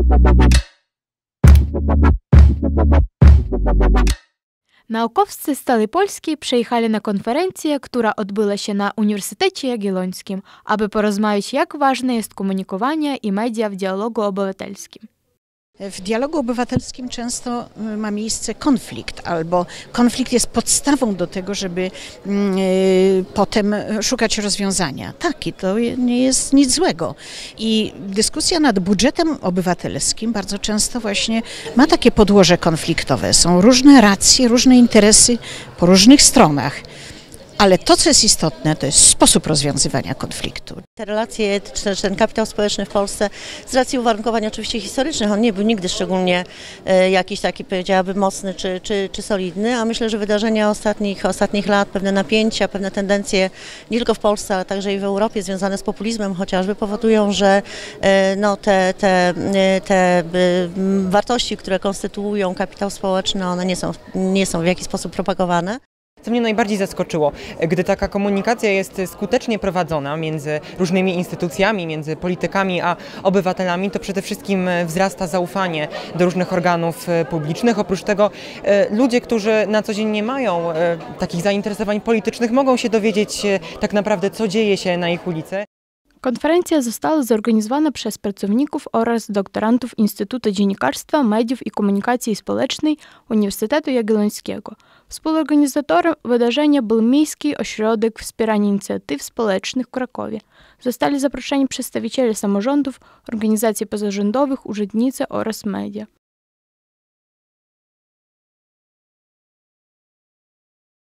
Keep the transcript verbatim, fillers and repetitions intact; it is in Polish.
Naukowcy z całej Polski przyjechali na konferencję, która odbyła się na Uniwersytecie Jagiellońskim, aby porozmawiać, jak ważne jest komunikowanie i media w dialogu obywatelskim. W dialogu obywatelskim często ma miejsce konflikt, albo konflikt jest podstawą do tego, żeby potem szukać rozwiązania. Tak, i to nie jest nic złego. I dyskusja nad budżetem obywatelskim bardzo często właśnie ma takie podłoże konfliktowe. Są różne racje, różne interesy po różnych stronach. Ale to, co jest istotne, to jest sposób rozwiązywania konfliktu. Te relacje, czy ten kapitał społeczny w Polsce, z racji uwarunkowań oczywiście historycznych, on nie był nigdy szczególnie e, jakiś taki, powiedziałabym, mocny czy, czy, czy solidny, a myślę, że wydarzenia ostatnich, ostatnich lat, pewne napięcia, pewne tendencje nie tylko w Polsce, ale także i w Europie związane z populizmem chociażby powodują, że e, no, te, te, te e, wartości, które konstytuują kapitał społeczny, one nie są, nie są w jakiś sposób propagowane. Co mnie najbardziej zaskoczyło, gdy taka komunikacja jest skutecznie prowadzona między różnymi instytucjami, między politykami a obywatelami, to przede wszystkim wzrasta zaufanie do różnych organów publicznych. Oprócz tego ludzie, którzy na co dzień nie mają takich zainteresowań politycznych, mogą się dowiedzieć tak naprawdę, co dzieje się na ich ulicy. Konferencja została zorganizowana przez pracowników oraz doktorantów Instytutu Dziennikarstwa, Mediów i Komunikacji Społecznej Uniwersytetu Jagiellońskiego. Współorganizatorem wydarzenia był Miejski Ośrodek Wspierania Inicjatyw Społecznych w Krakowie. Zostali zaproszeni przedstawiciele samorządów, organizacji pozarządowych, urzędnicy oraz media.